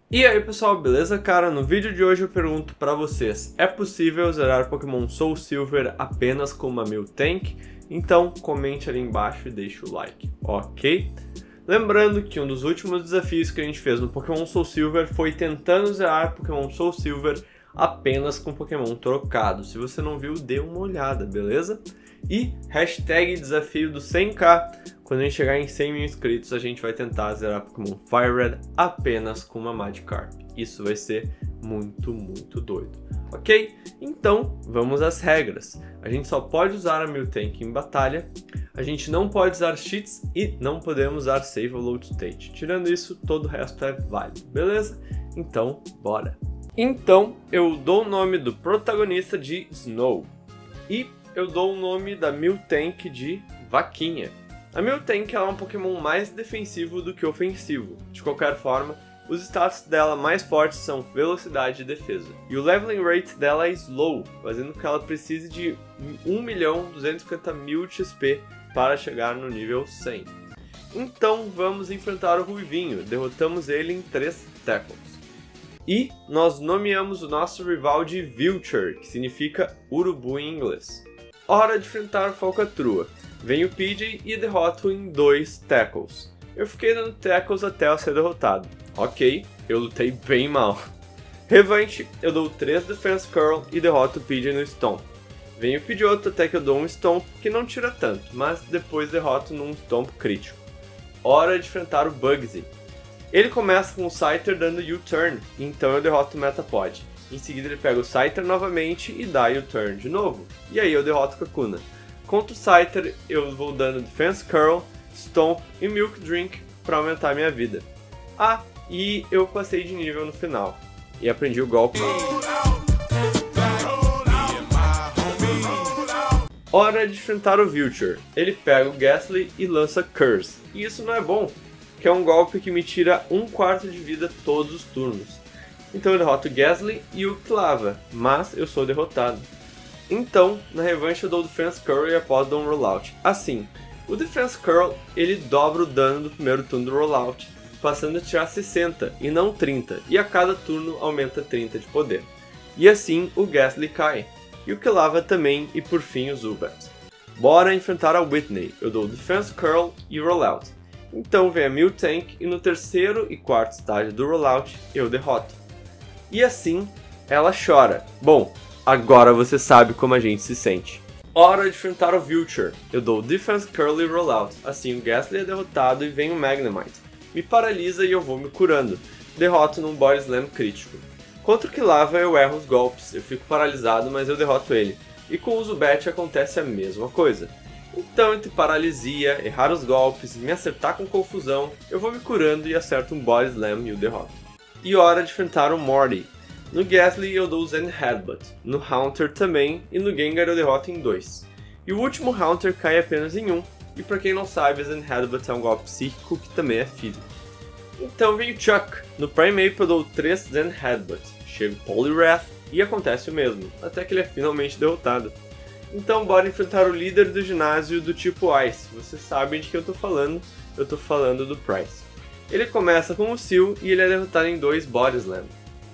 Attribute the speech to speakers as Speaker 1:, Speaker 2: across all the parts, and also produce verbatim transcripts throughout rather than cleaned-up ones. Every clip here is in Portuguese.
Speaker 1: E aí pessoal, beleza? Cara, no vídeo de hoje eu pergunto pra vocês, é possível zerar Pokémon Soul Silver apenas com uma Miltank? Então comente ali embaixo e deixa o like, ok? Lembrando que um dos últimos desafios que a gente fez no Pokémon Soul Silver foi tentando zerar Pokémon Soul Silver apenas com Pokémon trocado. Se você não viu, dê uma olhada, beleza? E hashtag desafio do cem k, quando a gente chegar em cem mil inscritos, a gente vai tentar zerar Pokémon Fire Red apenas com uma Magikarp. Isso vai ser muito, muito doido. Ok? Então, vamos às regras. A gente só pode usar a Miltank em batalha, a gente não pode usar cheats e não podemos usar Save or Load State. Tirando isso, todo o resto é válido, beleza? Então, bora! Então, eu dou o nome do protagonista de Snow e eu dou o nome da Miltank de Vaquinha. A Miltank é um Pokémon mais defensivo do que ofensivo. De qualquer forma, os status dela mais fortes são velocidade e defesa. E o leveling rate dela é slow, fazendo com que ela precise de um milhão duzentos e cinquenta mil de X P para chegar no nível cem. Então vamos enfrentar o Ruivinho, derrotamos ele em três tackles. E nós nomeamos o nosso rival de Vulture, que significa urubu em inglês. Hora de enfrentar Falcatrua. Vem o P J e derroto em dois tackles. Eu fiquei dando tackles até eu ser derrotado. Ok, eu lutei bem mal. Revanche, eu dou três Defense Curl e derroto o P J no Stomp. Vem o Pidgeotto até que eu dou um Stomp que não tira tanto, mas depois derroto num Stomp crítico. Hora de enfrentar o Bugsy. Ele começa com o Scyther dando U-Turn, então eu derroto o Metapod. Em seguida ele pega o Scyther novamente e dá U-Turn de novo. E aí eu derroto o Kakuna. Contra o Scyther eu vou dando Defense Curl, Stomp e Milk Drink para aumentar minha vida. Ah, e eu passei de nível no final. E aprendi o golpe. Hora de enfrentar o Vulture. Ele pega o Gastly e lança Curse. E isso não é bom, que é um golpe que me tira um quarto de vida todos os turnos. Então eu derroto o Gastly e o Clava, mas eu sou derrotado. Então, na revanche eu dou o Defense Curl e após dou um Rollout. Assim, o Defense Curl ele dobra o dano do primeiro turno do Rollout, passando a tirar sessenta e não trinta, e a cada turno aumenta trinta de poder. E assim o Gastly cai, e o Clava também, e por fim o Zubat. Bora enfrentar a Whitney, eu dou o Defense Curl e Rollout. Então vem a Miltank e no terceiro e quarto estágio do Rollout eu derroto. E assim, ela chora. Bom, agora você sabe como a gente se sente. Hora de enfrentar o Vulture. Eu dou Defense Curl e Rollout. Assim o Gastly é derrotado e vem o Magnemite. Me paralisa e eu vou me curando. Derroto num Body Slam crítico. Contra o Kilava eu erro os golpes. Eu fico paralisado, mas eu derroto ele. E com o Zubat acontece a mesma coisa. Então, entre paralisia, errar os golpes e me acertar com confusão, eu vou me curando e acerto um Body Slam e o derroto. E hora de enfrentar o Morty. No Gastly eu dou o Zen Headbutt, no Haunter também, e no Gengar eu derroto em dois. E o último Haunter cai apenas em um, e pra quem não sabe, Zen Headbutt é um golpe psíquico que também é físico. Então vem o Chuck. No Primeape eu dou três Zen Headbutt, chega o Poliwrath e acontece o mesmo, até que ele é finalmente derrotado. Então bora enfrentar o líder do ginásio do tipo Ice. Vocês sabem de que eu tô falando, eu tô falando do Price. Ele começa com o Seal e ele é derrotado em dois Body Slam.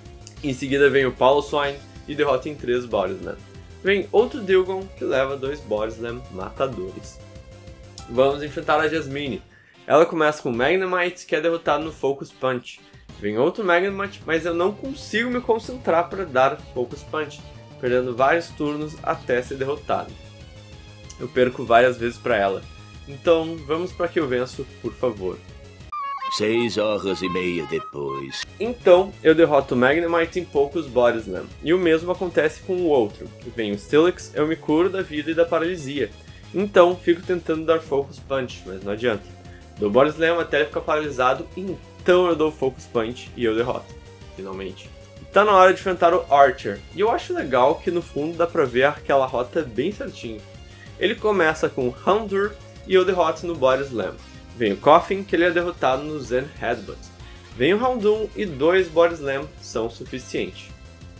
Speaker 1: Em seguida vem o Piloswine e derrota em três Body Slam. Vem outro Dilgon que leva dois Body Slam matadores. Vamos enfrentar a Jasmine. Ela começa com o Magnemite que é derrotado no Focus Punch. Vem outro Magnemite, mas eu não consigo me concentrar para dar Focus Punch, perdendo vários turnos até ser derrotado. Eu perco várias vezes para ela. Então vamos para que eu venço, por favor.
Speaker 2: Seis horas e meia depois.
Speaker 1: Então, eu derroto o Magnemite em poucos Body Slam. E o mesmo acontece com o outro. Vem o Steelix, eu me curo da vida e da paralisia. Então, fico tentando dar Focus Punch, mas não adianta. Dou Body Slam até ele ficar paralisado, então eu dou Focus Punch e eu derroto. Finalmente. Tá na hora de enfrentar o Archer. E eu acho legal que no fundo dá pra ver aquela rota bem certinho. Ele começa com o Houndour e eu derroto no Body Slam. Vem o Koffing, que ele é derrotado no Zen Headbutt. Vem o Houndoom e dois Body Slam são suficientes.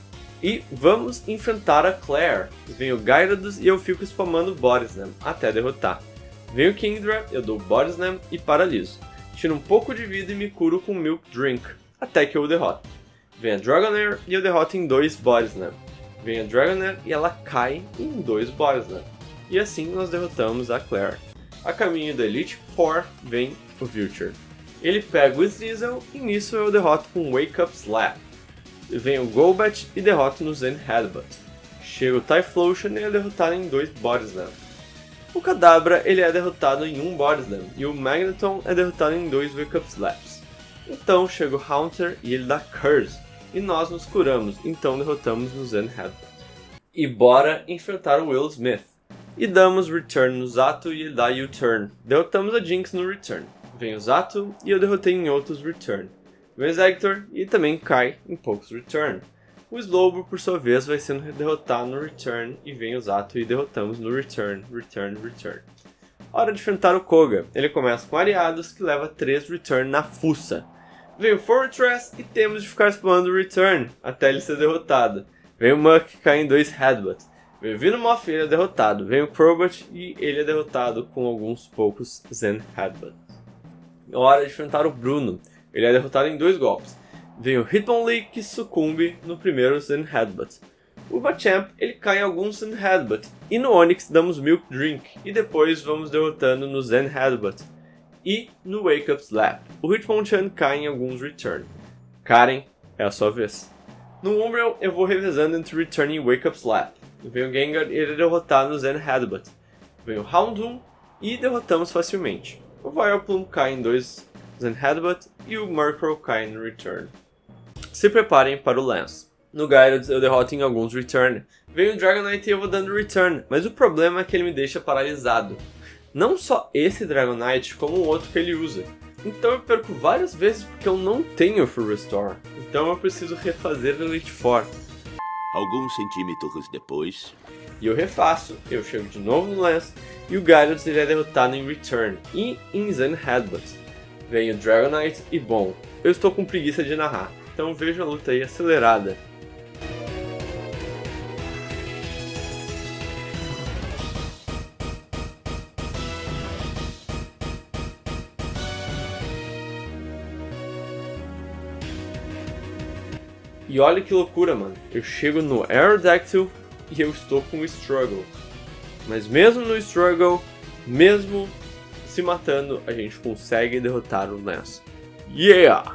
Speaker 1: E vamos enfrentar a Claire. Vem o Gyarados e eu fico spamando Body Slam até derrotar. Vem o Kingdra, eu dou Body Slam e paraliso. Tiro um pouco de vida e me curo com Milk Drink. até que eu o derroto. Vem a Dragonair e eu derroto em dois Body Slam. Vem a Dragonair e ela cai em dois Body Slam. E assim nós derrotamos a Claire. A caminho da Elite Four vem o Vulture. Ele pega o Sneasel e nisso eu derroto com um Wake Up Slap. Vem o Golbat e derroto no Zen Headbutt. Chega o Typhlosion e é derrotado em dois Body Slam. O Kadabra ele é derrotado em um Body Slam e o Magneton é derrotado em dois Wake Up Slaps. Então chega o Haunter e ele dá Curse, e nós nos curamos, então derrotamos no Zen Headbutt. E bora enfrentar o Will Smith. E damos Return no Zato e ele dá U-Turn. Derrotamos a Jinx no Return. Vem o Zato e eu derrotei em outros Return. Vem o Exeggutor e também cai em poucos Return. O Slowbro, por sua vez, vai sendo derrotado no Return e vem o Zato e derrotamos no Return, Return, Return. Hora de enfrentar o Koga. Ele começa com Ariados, que leva três Return na fuça. Vem o Fortress e temos de ficar spamando o Return até ele ser derrotado. Vem o Muk, que cai em dois Headbutt. Vem o Venomoth e ele é derrotado. Vem o Crobat e ele é derrotado com alguns poucos Zen Headbutt. Hora de enfrentar o Bruno. Ele é derrotado em dois golpes. Vem o Hitmonlee que sucumbe no primeiro Zen Headbutt. O Machamp ele cai em alguns Zen Headbutt. E no Onix damos Milk Drink. E depois vamos derrotando no Zen Headbutt. E no Wake Up Slap. O Hitmonchan cai em alguns Return. Karen, é a sua vez. No Umbreon eu vou revezando entre Return e Wake Up Slap. Vem o Gengar e ele é derrotado no Zen Headbutt. Vem o Houndoom e derrotamos facilmente. O Vileplume cai em dois Zen Headbutt e o Murkrow cai no Return. Se preparem para o Lance. No Gyarados eu derroto em alguns Return. Vem o Dragonite e eu vou dando Return, mas o problema é que ele me deixa paralisado. Não só esse Dragonite, como o outro que ele usa. Então eu perco várias vezes porque eu não tenho Full Restore. Então eu preciso refazer o Elite Four.
Speaker 2: Alguns centímetros depois...
Speaker 1: E eu refaço, eu chego de novo no Lance e o Gyarados ele é derrotado em Return e em Zen Headbutt. Vem o Dragonite e bom, eu estou com preguiça de narrar, então vejo a luta aí acelerada. E olha que loucura, mano. Eu chego no Aerodactyl e eu estou com o Struggle. Mas mesmo no Struggle, mesmo se matando, a gente consegue derrotar o Lance. Yeah!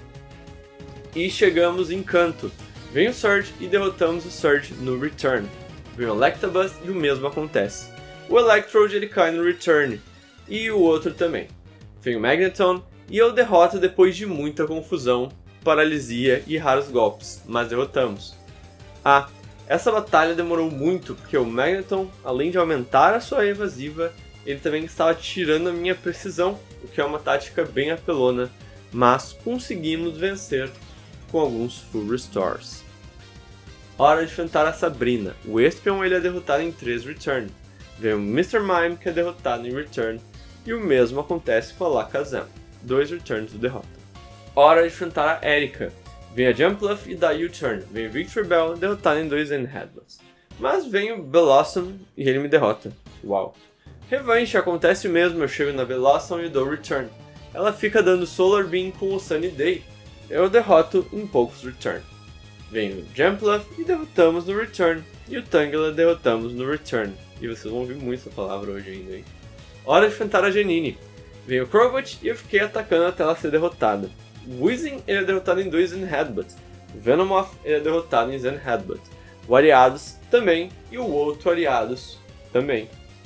Speaker 1: E chegamos em Kanto. Vem o Surge e derrotamos o Surge no Return. Vem o Electabuzz e o mesmo acontece. O Electrode ele cai no Return. E o outro também. Vem o Magneton e eu derroto depois de muita confusão, paralisia e raros golpes, mas derrotamos. Ah, essa batalha demorou muito porque o Magneton, além de aumentar a sua evasiva, ele também estava tirando a minha precisão, o que é uma tática bem apelona, mas conseguimos vencer com alguns Full Restores. Hora de enfrentar a Sabrina. O Espeon ele é derrotado em três Return. Vem o mister Mime que é derrotado em Return, e o mesmo acontece com a Alakazam, dois Returns do derrota. Hora de enfrentar a Erika. Vem a Jumpluff e dá U-Turn. Vem o Victory Bell derrotado em dois Zen Headbutts. Mas vem o Bellossom e ele me derrota. Uau. Revanche, acontece o mesmo, eu chego na Bellossom e dou Return. Ela fica dando Solar Beam com o Sunny Day. Eu derroto em poucos Return. Vem o Jumpluff e derrotamos no Return. E o Tangela derrotamos no Return. E vocês vão ouvir muito essa palavra hoje ainda, hein? Hora de enfrentar a Janine. Vem o Crobat e eu fiquei atacando até ela ser derrotada. O Weezing ele é derrotado em dois Zen Headbutt. O Venomoth ele é derrotado em Zen Headbutt. O Ariados também. E o outro Ariados também.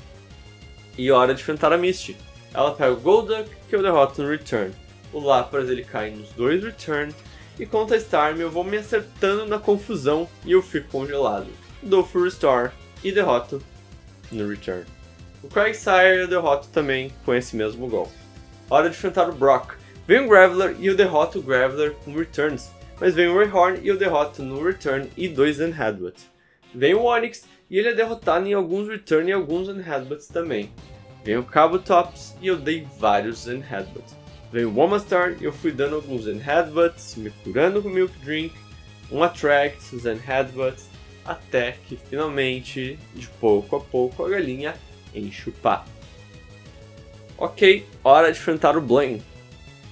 Speaker 1: E hora de enfrentar a Misty. Ela pega o Golduck que eu derroto no Return. O Lapras ele cai nos dois Return. E contra a Starmie eu vou me acertando na confusão e eu fico congelado. Dou Full Restore e derroto no Return. O Quagsire eu derroto também com esse mesmo golpe. Hora de enfrentar o Brock. Vem o Graveler e eu derroto o Graveler com Returns. Mas vem o Rhyhorn e eu derroto no Return e dois Zen Headbutt. Vem o Onix e ele é derrotado em alguns Return e alguns Zen Headbutts também. Vem o Kabutops e eu dei vários Zen Headbutts. Vem o Womastar e eu fui dando alguns Zen Headbutts, me curando com Milk Drink, um Attract, Zen Headbutts, até que finalmente, de pouco a pouco, a galinha enche o papo. Ok, hora de enfrentar o Blaine.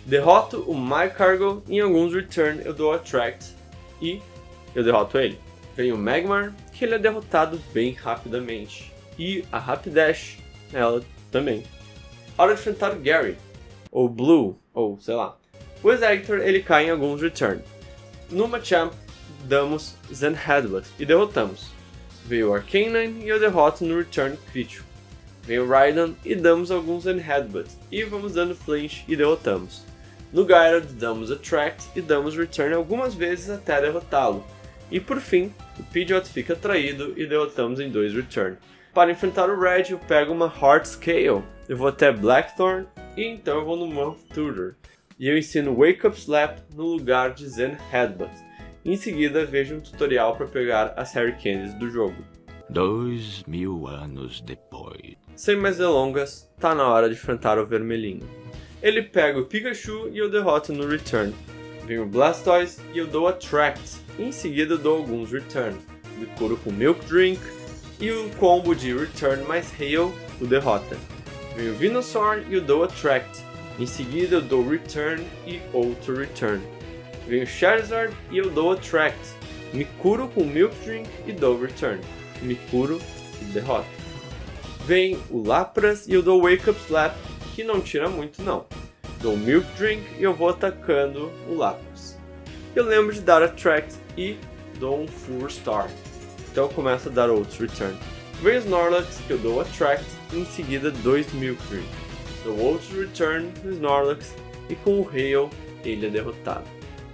Speaker 1: Derroto o Mike Cargo, em alguns return eu dou Attract e eu derroto ele. Vem o Magmar, que ele é derrotado bem rapidamente. E a Rapidash, ela também. Hora de enfrentar o Gary, ou Blue, ou sei lá. O Executor ele cai em alguns return. No Machamp, damos Zen Headbutt e derrotamos. Veio o Arcanine e eu derroto no return crítico. Veio o Rhydon e damos alguns Zen Headbutt e vamos dando flinch e derrotamos. No Gyarados damos Attract e damos return algumas vezes até derrotá-lo. E por fim, o Pidgeot fica traído e derrotamos em dois return. Para enfrentar o Red eu pego uma Heart Scale, eu vou até Blackthorn e então eu vou no Mouth Tutor. E eu ensino Wake Up Slap no lugar de Zen Headbutt. Em seguida vejo um tutorial para pegar as Harry Candies do jogo.
Speaker 2: Dois mil anos depois.
Speaker 1: Sem mais delongas, tá na hora de enfrentar o Vermelhinho. Ele pega o Pikachu e eu derroto no return. Vem o Blastoise e eu dou Attract. Em seguida eu dou alguns return. Me curo com Milk Drink e o combo de return mais Hail o derrota. Vem o Venusaur e eu dou Attract. Em seguida eu dou return e outro return. Vem o Charizard e eu dou Attract. Me curo com Milk Drink e dou return. Me curo e derroto. Vem o Lapras e eu dou Wake Up Slap, que não tira muito não. Dou Milk Drink e eu vou atacando o Lapras. Eu lembro de dar Attract e dou um Full Star. Então eu começo a dar outros return. Vem o Snorlax que eu dou Attract e em seguida dois Milk Drink. Dou outros return no Snorlax e com o Hail ele é derrotado.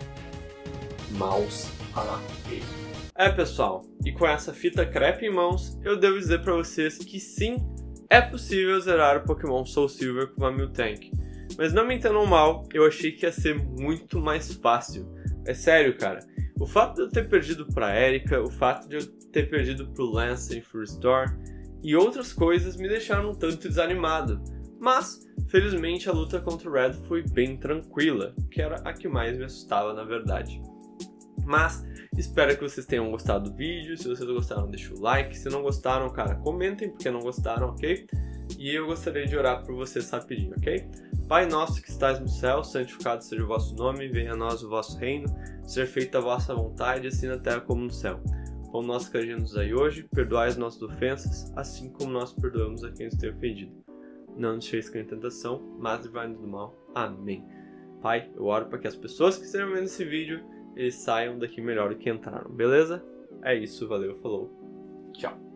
Speaker 1: Mouse Parapei. É pessoal, e com essa fita crepe em mãos, eu devo dizer pra vocês que sim, é possível zerar o Pokémon Soul Silver com uma Miltank. Mas não me entendam mal, eu achei que ia ser muito mais fácil. É sério, cara. O fato de eu ter perdido pra Erika, o fato de eu ter perdido pro Lance em Full Restore e outras coisas me deixaram um tanto desanimado. Mas, felizmente, a luta contra o Red foi bem tranquila, que era a que mais me assustava na verdade. Mas, espero que vocês tenham gostado do vídeo. Se vocês gostaram, deixa o like. Se não gostaram, cara, comentem porque não gostaram, ok? E eu gostaria de orar por vocês rapidinho, ok? Pai nosso que estás no céu, santificado seja o vosso nome, venha a nós o vosso reino, seja feita a vossa vontade, assim na terra como no céu. Pão nosso que nos dai hoje, perdoai as nossas ofensas, assim como nós perdoamos a quem nos tem ofendido. Não nos deixeis cair em tentação, mas livrai-nos do mal. Amém. Pai, eu oro para que as pessoas que estejam vendo esse vídeo eles saiam daqui melhor do que entraram, beleza? É isso, valeu, falou, tchau.